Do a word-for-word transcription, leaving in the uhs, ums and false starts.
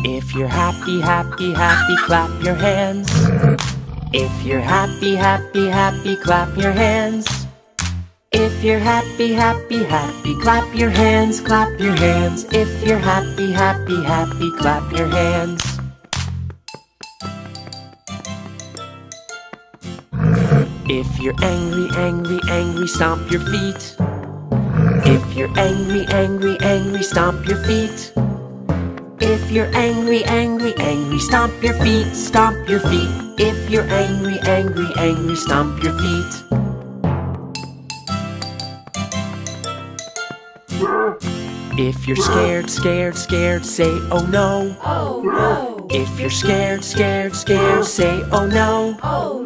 If you're happy, happy, happy, clap your hands. If you're happy, happy, happy, clap your hands. If you're happy, happy, happy, clap your hands, clap your hands. If you're happy, happy, happy, clap your hands. If you're angry, angry, angry, stomp your feet. If you're angry, angry, angry, stomp your feet. If you're angry, angry, angry, stomp your feet, stomp your feet. If you're angry, angry, angry, stomp your feet. If you're scared, scared, scared, say oh no. Oh no. If you're scared, scared, scared, say oh no. Oh